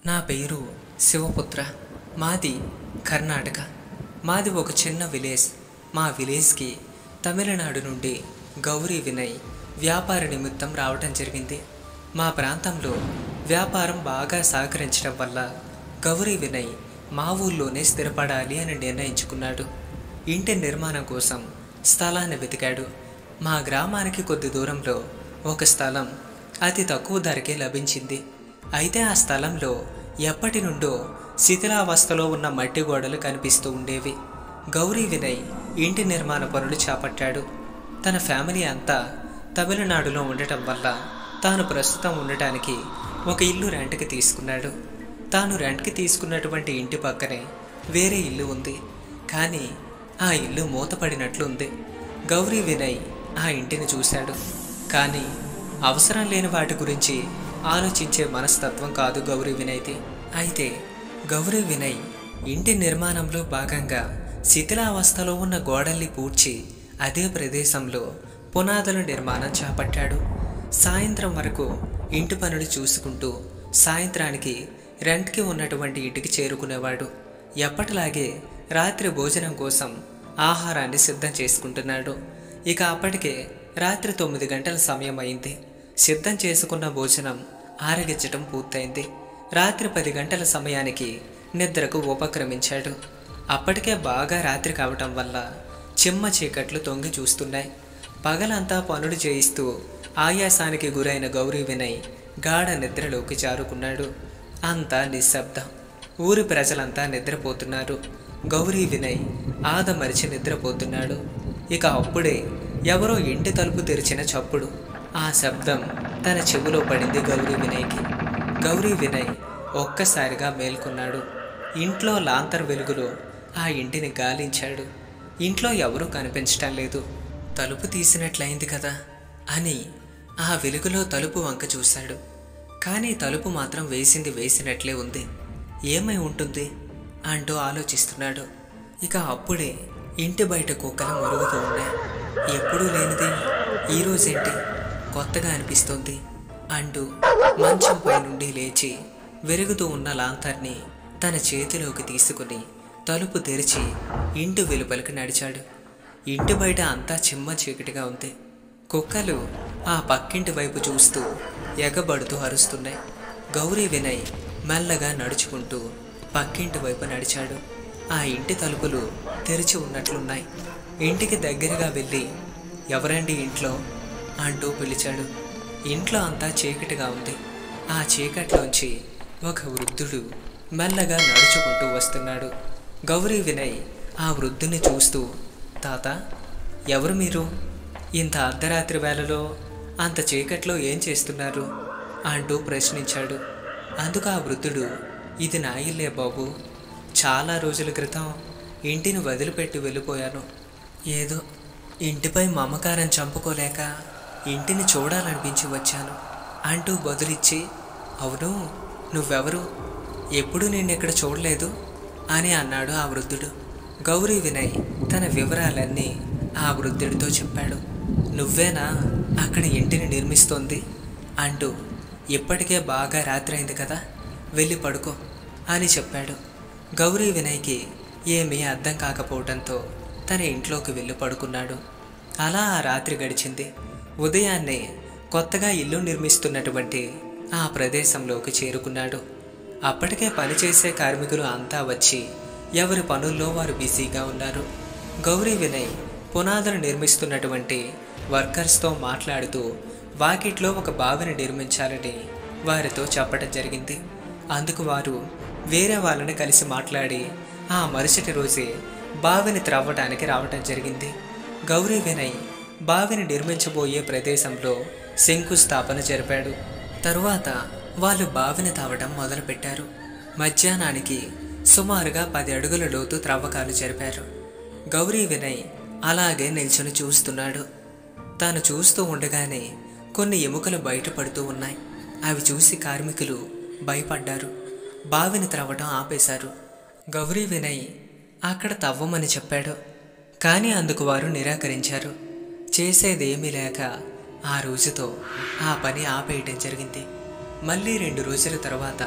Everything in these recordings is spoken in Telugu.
నా పేరు శివపుత్ర. మాది కర్ణాటక. మాది ఒక చిన్న విలేజ్. మా విలేజ్కి తమిళనాడు నుండి గౌరీ వినయ్ వ్యాపార నిమిత్తం రావటం జరిగింది. మా ప్రాంతంలో వ్యాపారం బాగా సహకరించడం వల్ల గౌరీ వినయ్ మా ఊళ్ళోనే స్థిరపడాలి అని నిర్ణయించుకున్నాడు. ఇంటి నిర్మాణం కోసం స్థలాన్ని వెతికాడు. మా గ్రామానికి కొద్ది దూరంలో ఒక స్థలం అతి తక్కువ ధరకే లభించింది. అయితే ఆ స్థలంలో ఎప్పటి నుండో శిథిలావస్థలో ఉన్న మట్టి గోడలు కనిపిస్తూ ఉండేవి. గౌరీ వినయ్ ఇంటి నిర్మాణ పనులు చేపట్టాడు. తన ఫ్యామిలీ అంతా తమిళనాడులో ఉండటం వల్ల తాను ప్రస్తుతం ఉండటానికి ఒక ఇల్లు రెంట్కి తీసుకున్నాడు. తాను రెంట్కి తీసుకున్నటువంటి ఇంటి పక్కనే వేరే ఇల్లు ఉంది. కానీ ఆ ఇల్లు మూతపడినట్లుంది. గౌరీ వినయ్ ఆ ఇంటిని చూశాడు. కానీ అవసరం లేని వాటి గురించి ఆలోచించే మనస్తత్వం కాదు గౌరీ వినయ్ది. అయితే గౌరీ వినయ్ ఇంటి నిర్మాణంలో భాగంగా శిథిలావస్థలో ఉన్న గోడల్ని పూడ్చి అదే ప్రదేశంలో పునాదుల నిర్మాణం చేపట్టాడు. సాయంత్రం వరకు ఇంటి పనులు చూసుకుంటూ సాయంత్రానికి రెంట్కి ఉన్నటువంటి ఇంటికి చేరుకునేవాడు. ఎప్పటిలాగే రాత్రి భోజనం కోసం ఆహారాన్ని సిద్ధం చేసుకుంటున్నాడు. ఇక అప్పటికే రాత్రి 9 గంటల సమయం అయింది. సిద్ధం చేసుకున్న భోజనం ఆరగించటం పూర్తయింది. రాత్రి 10 గంటల సమయానికి నిద్రకు ఉపక్రమించాడు. అప్పటికే బాగా రాత్రి కావటం వల్ల చిమ్మ చీకట్లు తొంగి చూస్తున్నాయి. పగలంతా పనులు చేయిస్తూ ఆయాసానికి గురైన గౌరీ వినయ్ గాఢ నిద్రలోకి జారుకున్నాడు. అంతా నిశ్శబ్దం. ఊరి ప్రజలంతా నిద్రపోతున్నారు. గౌరీ వినయ్ ఆదమరిచి నిద్రపోతున్నాడు. ఇక అప్పుడే ఎవరో ఇంటి తలుపు తెరిచిన చప్పుడు. ఆ శబ్దం తన చెవిలో పడింది గౌరీ వినయ్కి. గౌరీ వినయ్ ఒక్కసారిగా మేల్కొన్నాడు. ఇంట్లో లాంతర్ వెలుగులో ఆ ఇంటిని గాలించాడు. ఇంట్లో ఎవరూ కనిపించటం లేదు. తలుపు తీసినట్లయింది కదా అని ఆ వెలుగులో తలుపు వంక చూశాడు. కానీ తలుపు మాత్రం వేసినట్లే ఉంది. ఏమై ఉంటుంది అంటూ ఆలోచిస్తున్నాడు. ఇక అప్పుడే ఇంటి బయట కుక్కలు మొరుగుతూ ఉన్నాయి. ఎప్పుడూ లేనిది ఈరోజేంటి కొత్తగా అనిపిస్తోంది అంటూ మంచంపై నుండి లేచి వెలుగుతూ ఉన్న లాంతర్ని తన చేతిలోకి తీసుకుని తలుపు తెరిచి ఇంటి వెలుపలికి నడిచాడు. ఇంటి బయట అంతా చిమ్మ చీకటిగా ఉంది. కుక్కలు ఆ పక్కింటి వైపు చూస్తూ ఎగబడుతూ అరుస్తున్నాయి. గౌరీ వినయ్ మెల్లగా నడుచుకుంటూ పక్కింటి వైపు నడిచాడు. ఆ ఇంటి తలుపులు తెరిచి ఉన్నట్లున్నాయి. ఇంటికి దగ్గరగా వెళ్ళి ఎవరండి ఇంట్లో అంటూ పిలిచాడు. ఇంట్లో అంతా చీకటిగా ఉంది. ఆ చీకట్లోంచి ఒక వృద్ధుడు మెల్లగా నడుచుకుంటూ వస్తున్నాడు. గౌరీ వినయ్ ఆ వృద్ధుని చూస్తూ, తాత, ఎవరు మీరు? ఇంత అర్ధరాత్రి వేళలో అంత చీకట్లో ఏం చేస్తున్నారు అంటూ ప్రశ్నించాడు. అందుకు ఆ వృద్ధుడు, ఇది నా ఇల్లే బాబు. చాలా రోజుల క్రితం ఇంటిని వదిలిపెట్టి వెళ్ళిపోయాను. ఏదో ఇంటిపై మమకారం చంపుకోలేక ఇంటిని చూడాలనిపించి వచ్చాను అంటూ బదులిచ్చి, అవును, నువ్వెవరు? ఎప్పుడు నిన్నెక్కడ చూడలేదు అని అన్నాడు ఆ వృద్ధుడు. గౌరీ వినయ్ తన వివరాలన్నీ ఆ వృద్ధుడితో చెప్పాడు. నువ్వేనా అక్కడ ఇంటిని నిర్మిస్తోంది అంటూ, ఇప్పటికే బాగా రాత్రి అయింది కదా, వెళ్ళి పడుకో అని చెప్పాడు. గౌరీ వినయ్కి ఏమీ అర్థం కాకపోవడంతో తన ఇంట్లోకి వెళ్ళి పడుకున్నాడు. అలా ఆ రాత్రి గడిచింది. ఉదయాన్నే కొత్తగా ఇల్లు నిర్మిస్తున్నటువంటి ఆ ప్రదేశంలోకి చేరుకున్నాడు. అప్పటికే పనిచేసే కార్మికులు అంతా వచ్చి ఎవరి పనుల్లో వారు బిజీగా ఉన్నారు. గౌరీ వినయ్ పునాదులు నిర్మిస్తున్నటువంటి వర్కర్స్తో మాట్లాడుతూ వాకిట్లో ఒక బావిని నిర్మించాలని వారితో చెప్పడం జరిగింది. అందుకు వారు వేరే వాళ్ళని కలిసి మాట్లాడి ఆ మరుసటి రోజే బావిని త్రవ్వడానికి రావటం జరిగింది. గౌరీ వినయ్ బావిని నిర్మించబోయే ప్రదేశంలో శంకుస్థాపన జరిపాడు. తరువాత వాళ్ళు బావిని తవ్వడం మొదలుపెట్టారు. మధ్యాహ్నానికి సుమారుగా 10 అడుగుల లోతు త్రవ్వకాలు జరిపారు. గౌరీ వినయ్ అలాగే నిల్చుని చూస్తున్నాడు. తాను చూస్తూ ఉండగానే కొన్ని ఎముకలు బయటపడుతూ ఉన్నాయి. అవి చూసి కార్మికులు భయపడ్డారు. బావిని త్రవ్వడం ఆపేశారు. గౌరీ వినయ్ అక్కడ తవ్వమని చెప్పాడు. కానీ అందుకు వారు నిరాకరించారు. చేసేదేమీ లేక ఆ రోజుతో ఆ పని ఆపేయటం జరిగింది. మళ్ళీ 2 రోజుల తర్వాత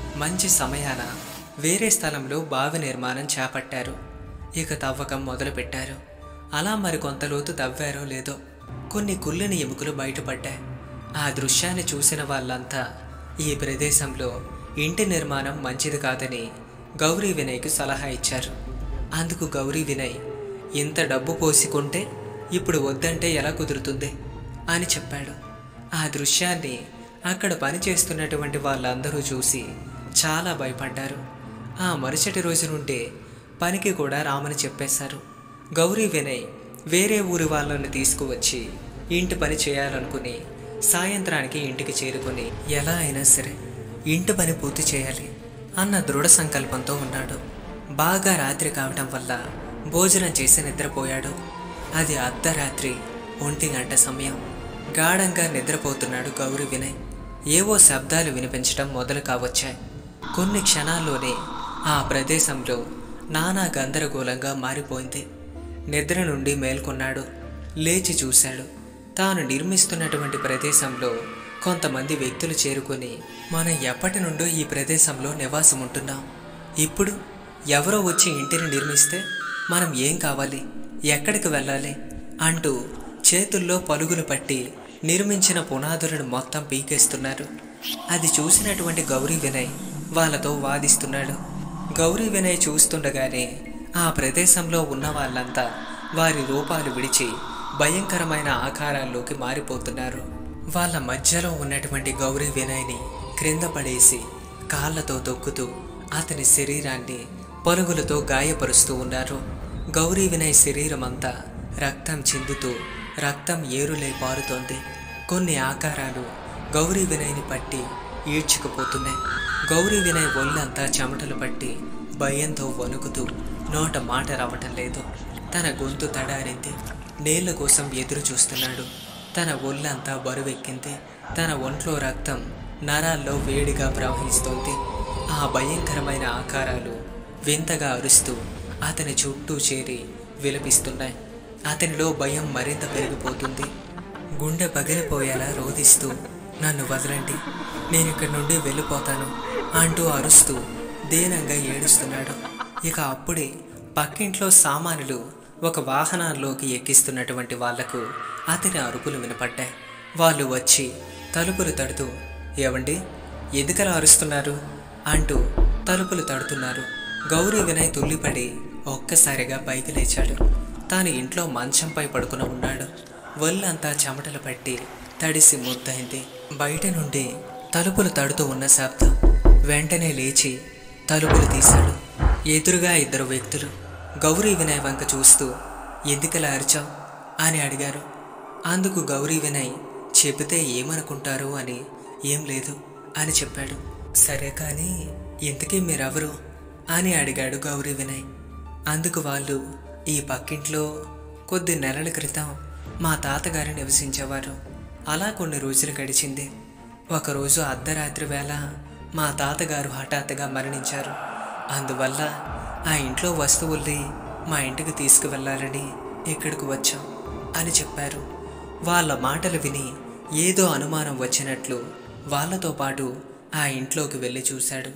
మంచి సమయాన వేరే స్థలంలో బావి నిర్మాణం చేపట్టారు. ఇక తవ్వకం మొదలుపెట్టారు. అలా మరికొంత లోతు తవ్వారో లేదో కొన్ని కుళ్ళని ఎముకలు బయటపడ్డాయి. ఆ దృశ్యాన్ని చూసిన వాళ్ళంతా ఈ ప్రదేశంలో ఇంటి నిర్మాణం మంచిది కాదని గౌరీ వినయ్కు సలహా ఇచ్చారు. అందుకు గౌరీ వినయ్, ఇంత డబ్బు పోసుకుంటే ఇప్పుడు వద్దంటే ఎలా కుదురుతుంది అని చెప్పాడు. ఆ దృశ్యాన్ని అక్కడ పనిచేస్తున్నటువంటి వాళ్ళందరూ చూసి చాలా భయపడ్డారు. ఆ మరుసటి రోజు నుండే పనికి కూడా రామని చెప్పేశారు. గౌరీ వినయ్ వేరే ఊరి వాళ్ళని తీసుకువచ్చి ఇంటి పని చేయాలనుకుని సాయంత్రానికి ఇంటికి చేరుకుని ఎలా అయినా సరే ఇంటి పని పూర్తి చేయాలి అన్న దృఢ సంకల్పంతో ఉన్నాడు. బాగా రాత్రి కావటం వల్ల భోజనం చేసి నిద్రపోయాడు. అది అర్ధరాత్రి 1 గంట సమయం. గాఢంగా నిద్రపోతున్నాడు గౌరీ వినయ్. ఏవో శబ్దాలు వినిపించడం మొదలు కావచ్చాయి. కొన్ని క్షణాల్లోనే ఆ ప్రదేశంలో నానా గందరగోళంగా మారిపోయింది. నిద్ర నుండి మేల్కొన్నాడు. లేచి చూశాడు. తాను నిర్మిస్తున్నటువంటి ప్రదేశంలో కొంతమంది వ్యక్తులు చేరుకొని, మనం ఎప్పటి నుండో ఈ ప్రదేశంలో నివాసం ఉంటున్నాం, ఇప్పుడు ఎవరో వచ్చి ఇంటిని నిర్మిస్తే మనం ఏం కావాలి, ఎక్కడికి వెళ్ళాలి అంటూ చేతుల్లో పలుగులు పట్టి నిర్మించిన పునాదులను మొత్తం పీకేస్తున్నారు. అది చూసినటువంటి గౌరీ వినయ్ వాళ్ళతో వాదిస్తున్నాడు. గౌరీ వినయ్ చూస్తుండగానే ఆ ప్రదేశంలో ఉన్న వాళ్ళంతా వారి రూపాలు విడిచి భయంకరమైన ఆకారాల్లోకి మారిపోతున్నారు. వాళ్ళ మధ్యలో ఉన్నటువంటి గౌరీ వినయ్ని క్రింద పడేసి కాళ్ళతో తొక్కుతూ అతని శరీరాన్ని పరుగులతో గాయపరుస్తూ ఉన్నారు. గౌరీ వినయ్ శరీరం అంతా రక్తం చిందుతూ రక్తం ఏరులై పారుతోంది. కొన్ని ఆకారాలు గౌరీ వినయ్ని పట్టి ఈడ్చుకుపోతున్నాయి. గౌరీ వినయ్ ఒళ్ళంతా చెమటలు పట్టి భయంతో వణుకుతూ నోట మాట రావటం లేదు. తన గొంతు తడారింది. నీళ్ల కోసం ఎదురు చూస్తున్నాడు. తన ఒళ్ళంతా బరువెక్కింది. తన ఒంట్లో రక్తం నరాల్లో వేడిగా ప్రవహిస్తోంది. ఆ భయంకరమైన ఆకారాలు వింతగా అరుస్తూ అతని చుట్టూ చేరి విలపిస్తున్నాయి. అతనిలో భయం మరింత పెరిగిపోతుంది. గుండె పగిలిపోయేలా రోధిస్తూ, నన్ను వదలండి, నేను ఇక్కడి నుండి వెళ్ళిపోతాను అంటూ అరుస్తూ దీనంగా ఏడుస్తున్నాడు. ఇక అప్పుడే పక్కింట్లో సామానులు ఒక వాహనాల్లోకి ఎక్కిస్తున్నటువంటి వాళ్లకు అతని అరుపులు వినపడ్డాయి. వాళ్ళు వచ్చి తలుపులు తడుతూ, ఏవండి, ఎందుకలా అరుస్తున్నారు అంటూ తలుపులు తడుతున్నారు. గౌరీ వినయ్ తుల్లిపడి ఒక్కసారిగా పైకి లేచాడు. తాను ఇంట్లో మంచంపై పడుకుని ఉన్నాడు. ఒళ్ళంతా చెమటలు పట్టి తడిసి ముద్దయింది. బయట నుండి తలుపులు తడుతూ ఉన్న శబ్దం. వెంటనే లేచి తలుపులు తీశాడు. ఎదురుగా 2 వ్యక్తులు గౌరీ వినయ్ వంక చూస్తూ, ఎందుకలా అరిచావు అని అడిగారు. అందుకు గౌరీ వినయ్, చెబితే ఏమనుకుంటారు అని ఏం లేదు అని చెప్పాడు. సరే కానీ ఇంతకీ మీరెవరు అని అడిగాడు గౌరీ వినయ్. అందుకు వాళ్ళు, ఈ పక్కింట్లో కొద్ది నెలల క్రితం మా తాతగారు నివసించేవారు. అలా కొన్ని రోజులు గడిచింది. ఒకరోజు అర్ధరాత్రి వేళ మా తాతగారు హఠాత్తుగా మరణించారు. అందువల్ల ఆ ఇంట్లో వస్తువుల్ని మా ఇంటికి తీసుకువెళ్ళాలని ఇక్కడికి వచ్చాం అని చెప్పారు. వాళ్ళ మాటలు విని ఏదో అనుమానం వచ్చినట్లు వాళ్ళతో పాటు ఆ ఇంట్లోకి వెళ్ళి చూశాడు.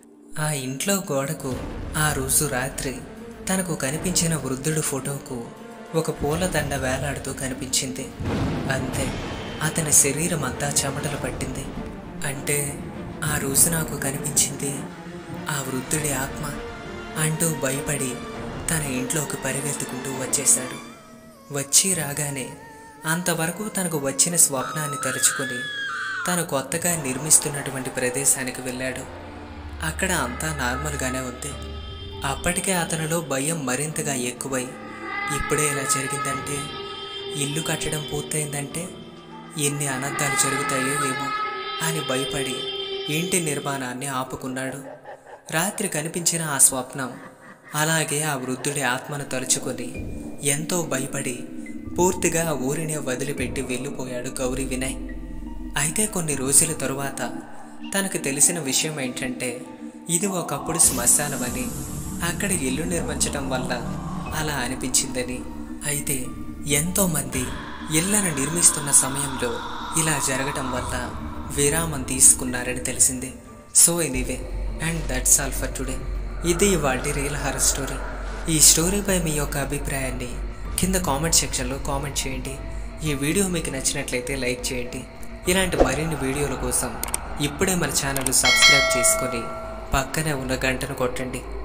ఆ ఇంట్లో గోడకు ఆ రోజు రాత్రి తనకు కనిపించిన వృద్ధుడు ఫోటోకు ఒక పూలదండ వేలాడుతూ కనిపించింది. అంతే, అతని శరీరం అంతా చెమటలు పట్టింది. అంటే ఆ రోజు నాకు కనిపించింది ఆ వృద్ధుడి ఆత్మ అంటూ భయపడి తన ఇంట్లోకి పరిగెత్తుకుంటూ వచ్చేశాడు. వచ్చి రాగానే అంతవరకు తనకు వచ్చిన స్వప్నాన్ని తలుచుకొని తను కొత్తగా నిర్మిస్తున్నటువంటి ప్రదేశానికి వెళ్ళాడు. అక్కడ అంతా నార్మల్గానే ఉంది. అప్పటికే అతనిలో భయం మరింతగా ఎక్కువై, ఇప్పుడే ఇలా జరిగిందంటే, ఇల్లు కట్టడం పూర్తయిందంటే ఎన్ని అనర్థాలు జరుగుతాయో ఏమో అని భయపడి ఇంటి నిర్మాణాన్ని ఆపుకున్నాడు. రాత్రి కనిపించిన ఆ స్వప్నం అలాగే ఆ వృద్ధుడి ఆత్మను తలుచుకొని ఎంతో భయపడి పూర్తిగా ఊరినే వదిలిపెట్టి వెళ్ళిపోయాడు గౌరీ వినయ్. అయితే కొన్ని రోజుల తరువాత తనకు తెలిసిన విషయం ఏంటంటే, ఇది ఒకప్పుడు శ్మశానమని, అక్కడ ఇల్లు నిర్మించడం వల్ల అలా అనిపించిందని. అయితే ఎంతోమంది ఇళ్లను నిర్మిస్తున్న సమయంలో ఇలా జరగటం వల్ల విరామం తీసుకున్నారని తెలిసింది. So anyway, and that's all for today. ఇది ఇవాల్టి రియల్ హారర్ స్టోరీ. ఈ స్టోరీపై మీ యొక్క అభిప్రాయాన్ని కింద కామెంట్ సెక్షన్లో కామెంట్ చేయండి. ఈ వీడియో మీకు నచ్చినట్లయితే లైక్ చేయండి. ఇలాంటి మరిన్ని వీడియోల కోసం ఇప్పుడే మన ఛానల్ సబ్స్క్రైబ్ చేసుకొని పక్కనే ఉన్న గంటను కొట్టండి.